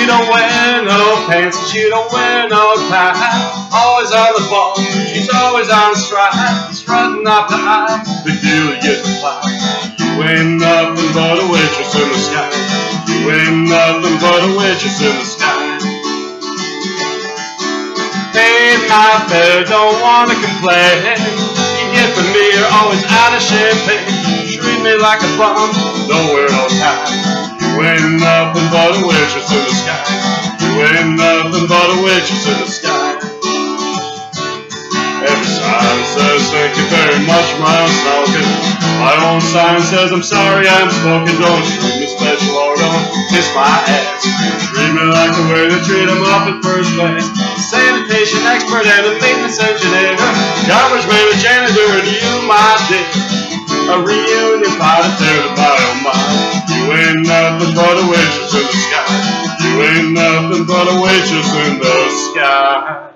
she don't wear no pants and she don't wear no tie. Always on the ball, she's always on stride, strutting up the aisle, the deal you get the pie. You ain't nothing but a waitress in the sky. You ain't nothing but a waitress in the sky. Hey, my fair, don't wanna complain. You get from me, you're always out of champagne. Treat me like a bum, don't wear no tie. You ain't nothing but a waitress in the sky. You ain't nothing but a waitress in the sky. Every sign says thank you very much, my own smoking. My own sign says I'm sorry I'm smoking. Don't treat me special or don't kiss my ass. Treat me like the way they treat them up at first base. Sanitation expert and a maintenance engineer, garbage man, a janitor, and you, my dear. A reunion party there to buy on mine. You ain't nothing but a waitress in the sky. You ain't nothing but a waitress in the sky.